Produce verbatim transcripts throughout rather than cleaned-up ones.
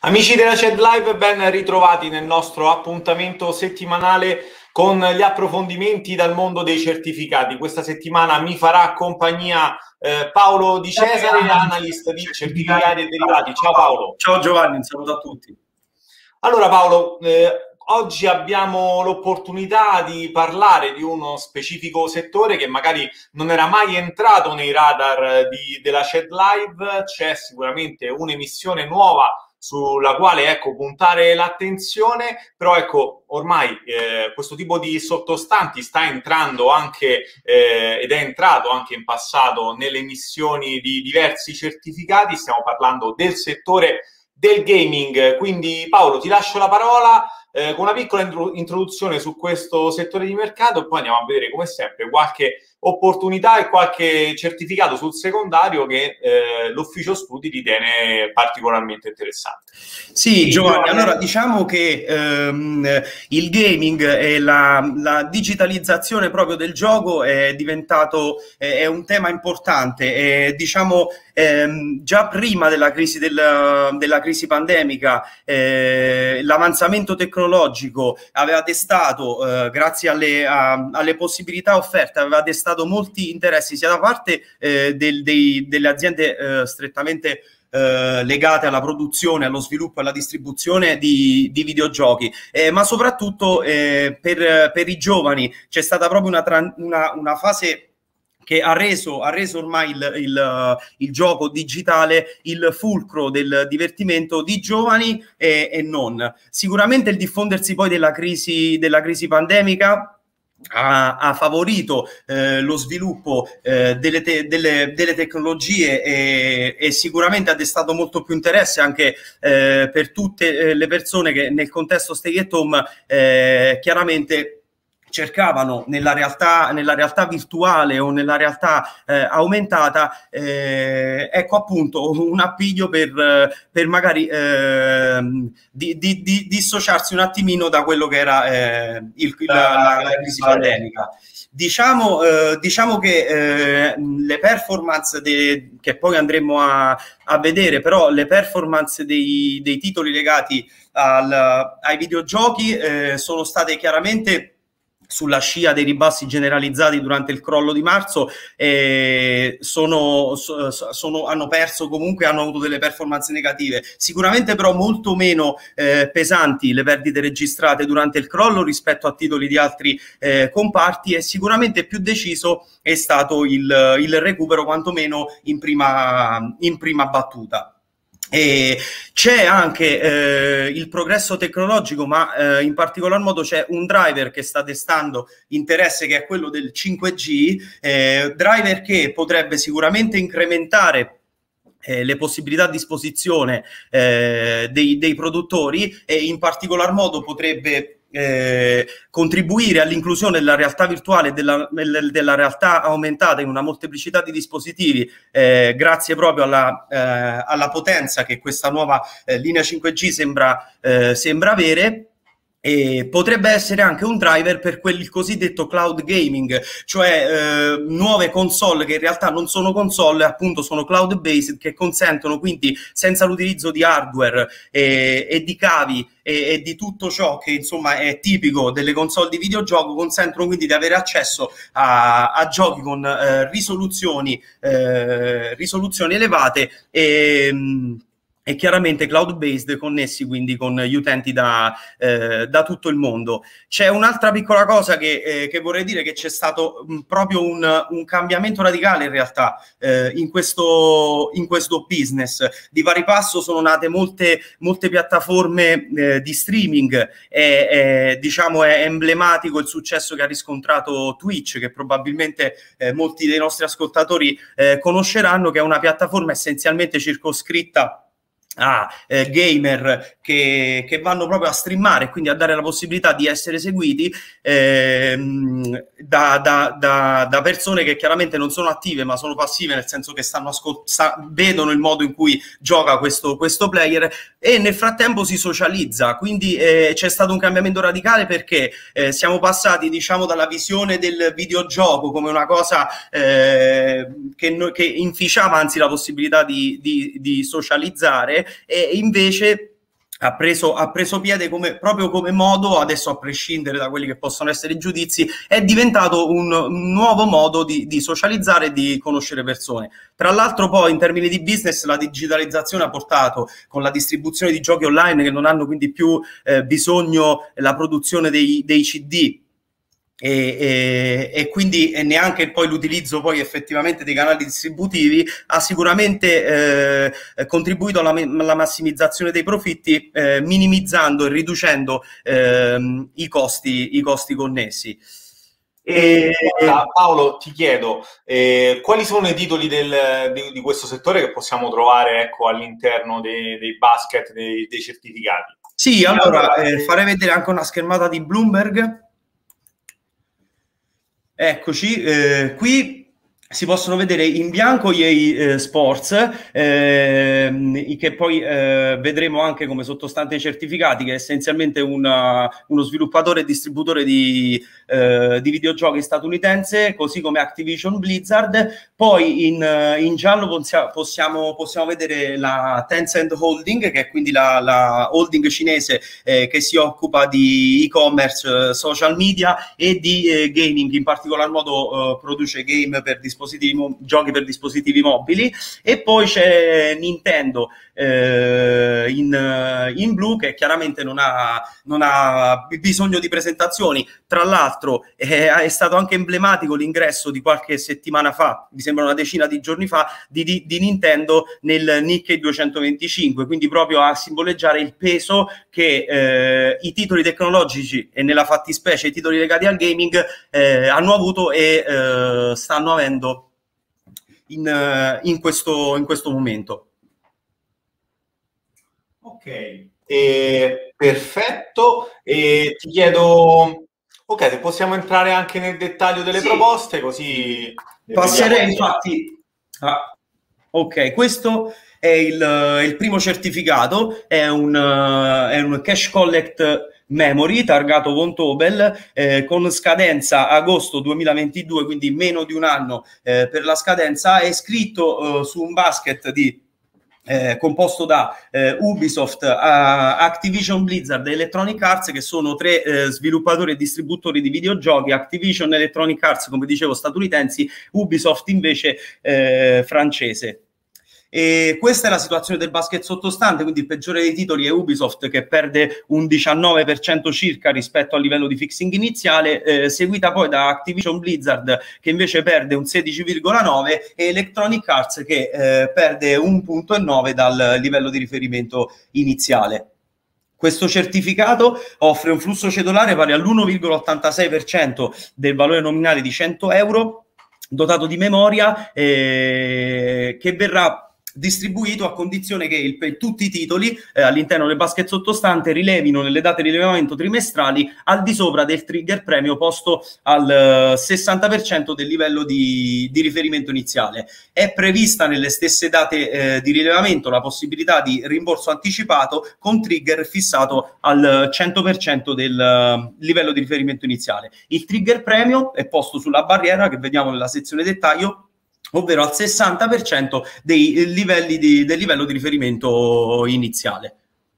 Amici della C E D Live, ben ritrovati nel nostro appuntamento settimanale con gli approfondimenti dal mondo dei certificati. Questa settimana mi farà compagnia eh, Paolo Di Cesare, analyst di certificati e derivati. Ciao Paolo. Ciao Giovanni, un saluto a tutti. Allora Paolo, eh, oggi abbiamo l'opportunità di parlare di uno specifico settore che magari non era mai entrato nei radar di, della C E D Live. C'è sicuramente un'emissione nuova sulla quale ecco puntare l'attenzione, però ecco ormai eh, questo tipo di sottostanti sta entrando anche eh, ed è entrato anche in passato nelle emissioni di diversi certificati. Stiamo parlando del settore del gaming, quindi Paolo ti lascio la parola eh, con una piccola introduzione su questo settore di mercato e poi andiamo a vedere come sempre qualche opportunità e qualche certificato sul secondario che eh, l'ufficio studi ritiene particolarmente interessante. Sì, Giovanni, allora diciamo che ehm, il gaming e la, la digitalizzazione proprio del gioco è diventato è, è un tema importante e diciamo ehm, già prima della crisi, del, della crisi pandemica eh, l'avanzamento tecnologico aveva destato, eh, grazie alle, a, alle possibilità offerte, aveva destato molti interessi sia da parte eh, del, dei, delle aziende eh, strettamente eh, legate alla produzione, allo sviluppo e alla distribuzione di, di videogiochi, eh, ma soprattutto eh, per, per i giovani c'è stata proprio una, una, una fase che ha reso, ha reso ormai il, il, il gioco digitale il fulcro del divertimento di giovani e, e non. Sicuramente il diffondersi poi della crisi, della crisi pandemica Ha, ha favorito eh, lo sviluppo eh, delle, te, delle, delle tecnologie e, e sicuramente ha destato molto più interesse anche eh, per tutte le persone che nel contesto stay at home eh, chiaramente cercavano nella realtà, nella realtà virtuale o nella realtà eh, aumentata eh, ecco appunto un appiglio per, per magari eh, di, di, di dissociarsi un attimino da quello che era eh, il, la, la, la crisi pandemica. Diciamo, eh, diciamo che eh, le performance de, che poi andremo a, a vedere, però le performance dei, dei titoli legati al, ai videogiochi eh, sono state chiaramente sulla scia dei ribassi generalizzati durante il crollo di marzo eh, sono, sono, hanno perso comunque, hanno avuto delle performance negative, sicuramente però molto meno eh, pesanti le perdite registrate durante il crollo rispetto a titoli di altri eh, comparti, e sicuramente più deciso è stato il, il recupero quantomeno in prima, in prima battuta. E c'è anche eh, il progresso tecnologico, ma eh, in particolar modo c'è un driver che sta destando interesse, che è quello del cinque G, eh, driver che potrebbe sicuramente incrementare Eh, le possibilità a disposizione eh, dei, dei produttori e in particolar modo potrebbe Eh, contribuire all'inclusione della realtà virtuale e della, della realtà aumentata in una molteplicità di dispositivi eh, grazie proprio alla, eh, alla potenza che questa nuova eh, linea cinque G sembra, eh, sembra avere. E potrebbe essere anche un driver per quel cosiddetto cloud gaming, cioè eh, nuove console che in realtà non sono console, appunto sono cloud based, che consentono quindi, senza l'utilizzo di hardware e, e di cavi e, e di tutto ciò che insomma è tipico delle console di videogioco, consentono quindi di avere accesso a, a giochi con eh, risoluzioni, eh, risoluzioni elevate e mh, e chiaramente cloud based, connessi quindi con gli utenti da, eh, da tutto il mondo. C'è un'altra piccola cosa che, eh, che vorrei dire, che c'è stato mh, proprio un, un cambiamento radicale in realtà eh, in, questo, in questo business. Di pari passo sono nate molte, molte piattaforme eh, di streaming, è, è, diciamo è emblematico il successo che ha riscontrato Twitch, che probabilmente eh, molti dei nostri ascoltatori eh, conosceranno, che è una piattaforma essenzialmente circoscritta a eh, gamer che, che vanno proprio a streamare, quindi a dare la possibilità di essere seguiti ehm, da, da, da, da persone che chiaramente non sono attive ma sono passive, nel senso che stanno ascoltando, vedono il modo in cui gioca questo, questo player, e nel frattempo si socializza. Quindi eh, c'è stato un cambiamento radicale, perché eh, siamo passati, diciamo, dalla visione del videogioco come una cosa eh, che, no, che inficiava anzi la possibilità di, di, di socializzare, e invece ha preso, ha preso piede come, proprio come modo, adesso a prescindere da quelli che possono essere i giudizi, è diventato un, un nuovo modo di, di socializzare e di conoscere persone. Tra l'altro poi in termini di business la digitalizzazione ha portato, con la distribuzione di giochi online che non hanno quindi più eh, bisogno la produzione dei, dei C D, E, e, e quindi e neanche poi l'utilizzo poi effettivamente dei canali distributivi, ha sicuramente eh, contribuito alla, alla massimizzazione dei profitti, eh, minimizzando e riducendo eh, i costi, i costi connessi. E... Paolo, ti chiedo, eh, quali sono i titoli del, di, di questo settore che possiamo trovare, ecco, all'interno dei, dei basket, dei, dei certificati? Sì, allora eh, farei vedere anche una schermata di Bloomberg. Eccoci, eh, qui si possono vedere in bianco gli E A Sports, eh, che poi eh, vedremo anche come sottostante ai certificati, che è essenzialmente una, uno sviluppatore e distributore di, eh, di videogiochi statunitense, così come Activision Blizzard. Poi in, in giallo possiamo, possiamo vedere la Tencent Holding, che è quindi la, la holding cinese eh, che si occupa di e-commerce, social media e di eh, gaming, in particolar modo eh, produce game per dispositivi giochi per dispositivi mobili. E poi c'è Nintendo eh, in, in blu, che chiaramente non ha, non ha bisogno di presentazioni. Tra l'altro è, è stato anche emblematico l'ingresso di qualche settimana fa, mi sembra una decina di giorni fa, di, di, di Nintendo nel Nikkei duecentoventicinque, quindi proprio a simboleggiare il peso che eh, i titoli tecnologici e nella fattispecie i titoli legati al gaming eh, hanno avuto e eh, stanno avendo in, in, questo, in questo momento. Ok, eh, perfetto. E ti chiedo, ok, se possiamo entrare anche nel dettaglio delle sì. proposte, così passerei infatti. Ah, ok, questo è il, il primo certificato, è un, è un cash collect memory targato von Tobel, eh, con scadenza agosto duemilaventidue, quindi meno di un anno eh, per la scadenza. È scritto eh, su un basket di Eh, composto da eh, Ubisoft, uh, Activision Blizzard e Electronic Arts, che sono tre eh, sviluppatori e distributori di videogiochi. Activision, Electronic Arts, come dicevo, statunitensi, Ubisoft invece eh, francese. E questa è la situazione del basket sottostante, quindi il peggiore dei titoli è Ubisoft, che perde un diciannove per cento circa rispetto al livello di fixing iniziale, eh, seguita poi da Activision Blizzard, che invece perde un sedici virgola nove, e Electronic Arts, che eh, perde un virgola nove dal livello di riferimento iniziale. Questo certificato offre un flusso cedolare pari all'uno virgola ottantasei per cento del valore nominale di cento euro, dotato di memoria, eh, che verrà distribuito a condizione che il, tutti i titoli eh, all'interno del basket sottostante rilevino nelle date di rilevamento trimestrali al di sopra del trigger premio posto al uh, sessanta per cento del livello di, di riferimento iniziale. È prevista nelle stesse date eh, di rilevamento la possibilità di rimborso anticipato con trigger fissato al cento per cento del uh, livello di riferimento iniziale. Il trigger premio è posto sulla barriera che vediamo nella sezione dettaglio, ovvero al sessanta per cento dei livelli di, del livello di riferimento iniziale.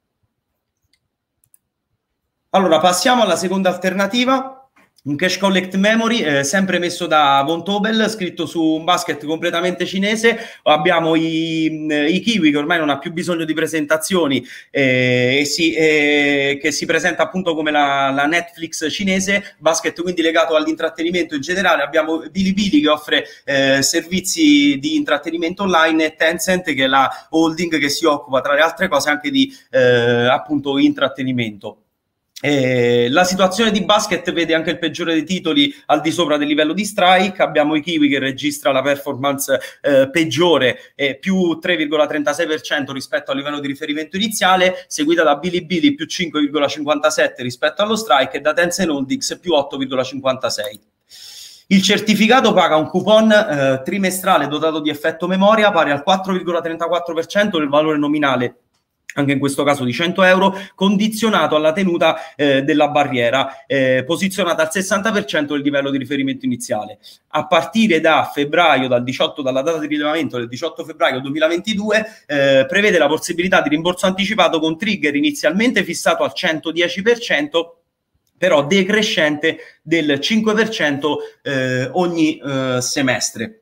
Allora, passiamo alla seconda alternativa. Un cash collect memory, eh, sempre messo da von Tobel, scritto su un basket completamente cinese. Abbiamo i, i kiwi, che ormai non ha più bisogno di presentazioni, eh, e si, eh, che si presenta appunto come la, la Netflix cinese, basket quindi legato all'intrattenimento in generale. Abbiamo Bilibili, che offre eh, servizi di intrattenimento online, e Tencent, che è la holding che si occupa tra le altre cose anche di eh, appunto intrattenimento. Eh, la situazione di basket vede anche il peggiore dei titoli al di sopra del livello di strike. Abbiamo i kiwi, che registra la performance eh, peggiore, eh, più tre virgola trentasei per cento rispetto al livello di riferimento iniziale, seguita da Bilibili più cinque virgola cinquantasette rispetto allo strike, e da Tencent Holdings più otto virgola cinquantasei. Il certificato paga un coupon eh, trimestrale dotato di effetto memoria pari al quattro virgola trentaquattro per cento del valore nominale anche in questo caso di cento euro, condizionato alla tenuta eh, della barriera, eh, posizionata al sessanta per cento del livello di riferimento iniziale. A partire da febbraio, dal diciotto, dalla data di rilevamento del diciotto febbraio duemilaventidue, eh, prevede la possibilità di rimborso anticipato con trigger inizialmente fissato al centodieci per cento, però decrescente del cinque per cento eh, ogni eh, semestre.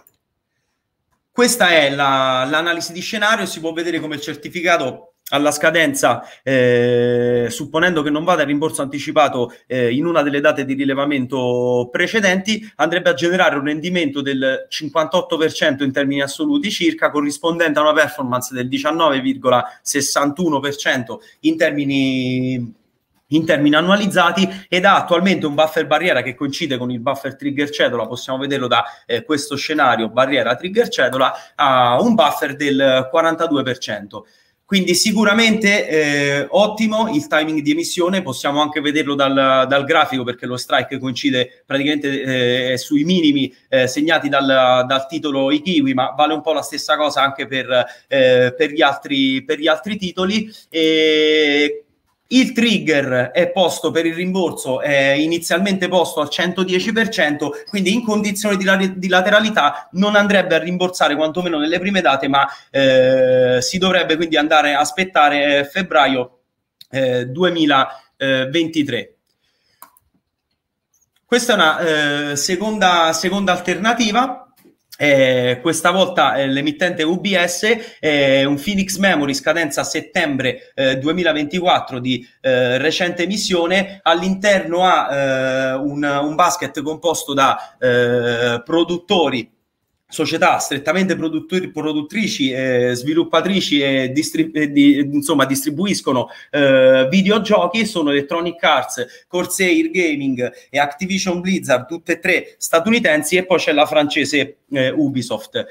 Questa è la, l'analisi di scenario. Si può vedere come il certificato alla scadenza, eh, supponendo che non vada il rimborso anticipato eh, in una delle date di rilevamento precedenti, andrebbe a generare un rendimento del cinquantotto per cento in termini assoluti circa, corrispondente a una performance del diciannove virgola sessantuno per cento in termini in termini annualizzati, ed ha attualmente un buffer barriera che coincide con il buffer trigger cedola. Possiamo vederlo da eh, questo scenario barriera trigger cedola, ha un buffer del quarantadue per cento. Quindi sicuramente eh, ottimo il timing di emissione. Possiamo anche vederlo dal, dal grafico, perché lo strike coincide praticamente eh, sui minimi eh, segnati dal, dal titolo I Kiwi, ma vale un po' la stessa cosa anche per, eh, per, gli, altri, per gli altri titoli. E il trigger è posto per il rimborso, è inizialmente posto al centodieci per cento, quindi in condizioni di, la, di lateralità non andrebbe a rimborsare, quantomeno nelle prime date, ma eh, si dovrebbe quindi andare a aspettare febbraio eh, duemilaventitré. Questa è una eh, seconda, seconda alternativa. Eh, questa volta eh, l'emittente U B S, eh, un Phoenix Memory, scadenza settembre eh, duemilaventiquattro, di eh, recente emissione. All'interno ha eh, un, un basket composto da eh, produttori, società strettamente produttori, produttrici, eh, sviluppatrici e distrib- eh, di, insomma distribuiscono eh, videogiochi. Sono Electronic Arts, Corsair Gaming e Activision Blizzard, tutte e tre statunitensi, e poi c'è la francese eh, Ubisoft.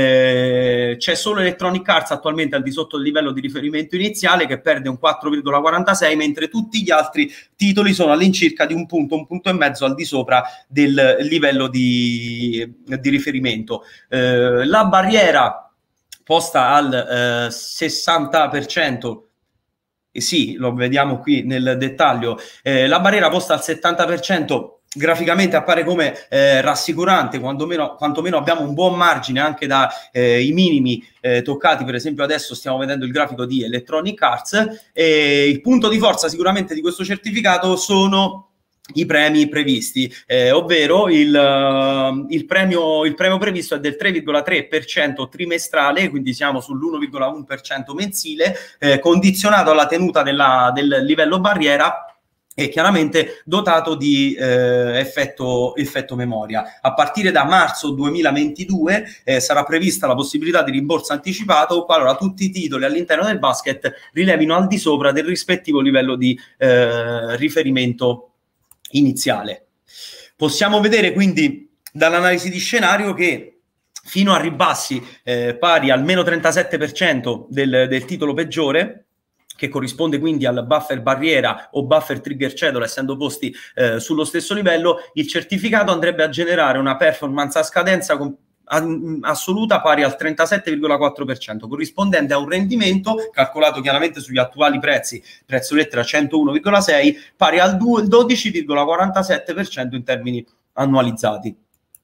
Eh, c'è solo Electronic Arts attualmente al di sotto del livello di riferimento iniziale, che perde un quattro virgola quarantasei, mentre tutti gli altri titoli sono all'incirca di un punto, un punto e mezzo al di sopra del livello di, di riferimento. Eh, la barriera posta al eh, sessanta per cento, e sì, lo vediamo qui nel dettaglio, eh, la barriera posta al settanta per cento graficamente appare come eh, rassicurante, quantomeno, quantomeno abbiamo un buon margine anche dai eh, minimi eh, toccati. Per esempio adesso stiamo vedendo il grafico di Electronic Arts, e il punto di forza sicuramente di questo certificato sono i premi previsti, eh, ovvero il, uh, il, premio, il premio previsto è del tre virgola tre per cento trimestrale, quindi siamo sull'uno virgola uno per cento mensile, eh, condizionato alla tenuta della, del livello barriera e chiaramente dotato di eh, effetto, effetto memoria. A partire da marzo duemilaventidue eh, sarà prevista la possibilità di rimborso anticipato qualora tutti i titoli all'interno del basket rilevino al di sopra del rispettivo livello di eh, riferimento iniziale. Possiamo vedere quindi dall'analisi di scenario che fino a ribassi eh, pari al meno trentasette per cento del, del titolo peggiore, che corrisponde quindi al buffer barriera o buffer trigger cedola, essendo posti eh, sullo stesso livello, il certificato andrebbe a generare una performance a scadenza con assoluta pari al trentasette virgola quattro per cento, corrispondente a un rendimento calcolato chiaramente sugli attuali prezzi, prezzo lettera centouno virgola sei, pari al dodici virgola quarantasette per cento in termini annualizzati.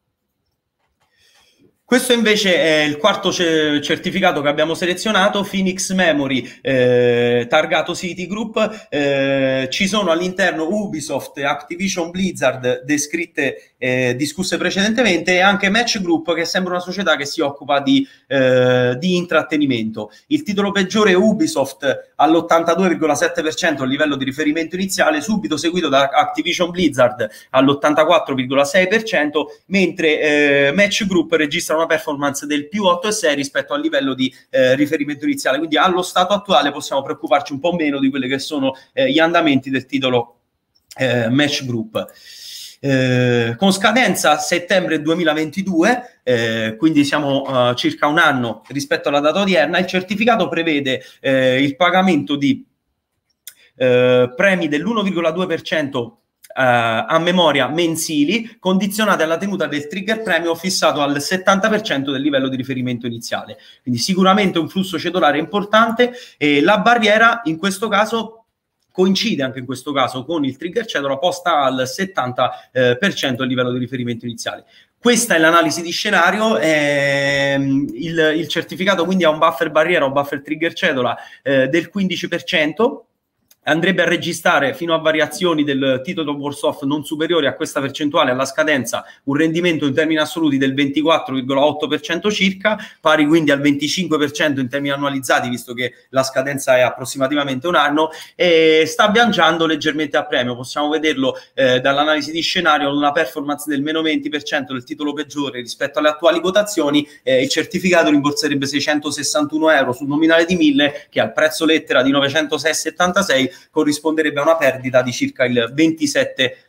Questo invece è il quarto certificato che abbiamo selezionato, Phoenix Memory, eh, targato Citigroup. Eh, ci sono all'interno Ubisoft e Activision Blizzard descritte, eh, discusse precedentemente, e anche Match Group, che sembra una società che si occupa di, eh, di intrattenimento. Il titolo peggiore è Ubisoft all'ottantadue virgola sette per cento a livello di riferimento iniziale, subito seguito da Activision Blizzard all'ottantaquattro virgola sei per cento, mentre eh, Match Group registra una performance del più otto virgola sei rispetto al livello di eh, riferimento iniziale. Quindi allo stato attuale possiamo preoccuparci un po' meno di quelli che sono eh, gli andamenti del titolo eh, Match Group. Eh, con scadenza settembre duemilaventidue, eh, quindi siamo uh, circa un anno rispetto alla data odierna, il certificato prevede eh, il pagamento di eh, premi dell'uno virgola due per cento a memoria mensili, condizionate alla tenuta del trigger premio fissato al settanta per cento del livello di riferimento iniziale. Quindi sicuramente un flusso cedolare importante, e la barriera in questo caso coincide anche in questo caso con il trigger cedola posta al settanta per cento del livello di riferimento iniziale. Questa è l'analisi di scenario, ehm, il, il certificato quindi ha un buffer barriera o buffer trigger cedola eh, del quindici per cento, andrebbe a registrare fino a variazioni del titolo Warsoft non superiori a questa percentuale alla scadenza un rendimento in termini assoluti del ventiquattro virgola otto per cento circa, pari quindi al venticinque per cento in termini annualizzati, visto che la scadenza è approssimativamente un anno, e sta bilanciando leggermente a premio. Possiamo vederlo eh, dall'analisi di scenario, una performance del meno venti per cento del titolo peggiore rispetto alle attuali quotazioni. Eh, il certificato rimborserebbe seicentosessantuno euro sul nominale di mille, che al prezzo lettera di novecentosei virgola settantasei corrisponderebbe a una perdita di circa il ventisette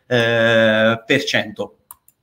per cento.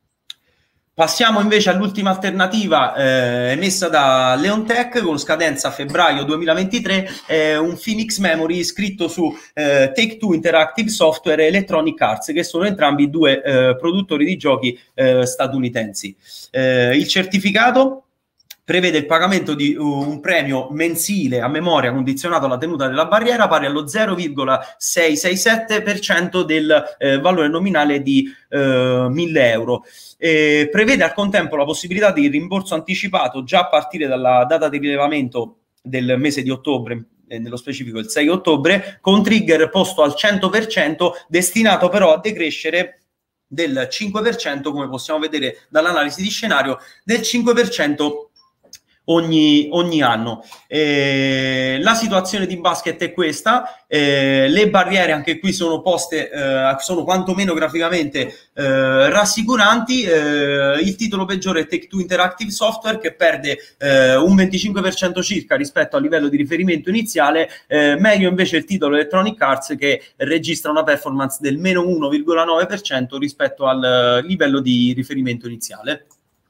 Passiamo invece all'ultima alternativa eh, emessa da Leontech con scadenza febbraio duemilaventitré, eh, un Phoenix Memory scritto su eh, Take-Two Interactive Software e Electronic Arts, che sono entrambi due eh, produttori di giochi eh, statunitensi. Eh, il certificato prevede il pagamento di uh, un premio mensile a memoria condizionato alla tenuta della barriera pari allo zero virgola seicentosessantasette per cento del eh, valore nominale di eh, mille euro. Eh, prevede al contempo la possibilità di rimborso anticipato già a partire dalla data di rilevamento del mese di ottobre, eh, nello specifico il sei ottobre, con trigger posto al cento per cento, destinato però a decrescere del cinque per cento, come possiamo vedere dall'analisi di scenario, del cinque per cento Ogni, ogni anno. Eh, la situazione di basket è questa, eh, le barriere anche qui sono poste, eh, sono quantomeno graficamente eh, rassicuranti. Eh, il titolo peggiore è Take-Two Interactive Software, che perde eh, un venticinque per cento circa rispetto al livello di riferimento iniziale, eh, meglio invece il titolo Electronic Arts, che registra una performance del meno uno virgola nove per cento rispetto al livello di riferimento iniziale.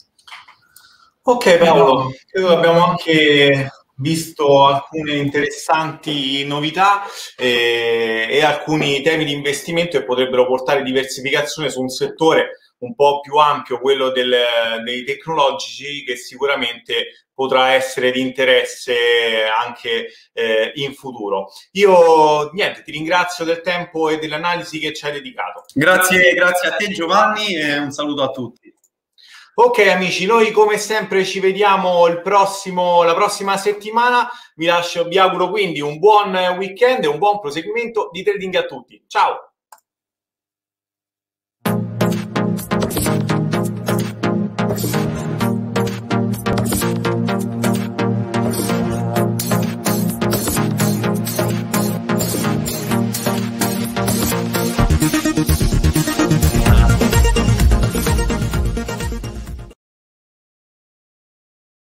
Ok Paolo, credo che abbiamo anche visto alcune interessanti novità eh, e alcuni temi di investimento che potrebbero portare diversificazione su un settore un po' più ampio, quello del, dei tecnologici, che sicuramente potrà essere di interesse anche eh, in futuro. Io niente, ti ringrazio del tempo e dell'analisi che ci hai dedicato. Grazie, grazie a te Giovanni e un saluto a tutti. Ok amici, noi come sempre ci vediamo il prossimo, la prossima settimana. Vi lascio, vi auguro quindi un buon weekend e un buon proseguimento di trading a tutti. Ciao!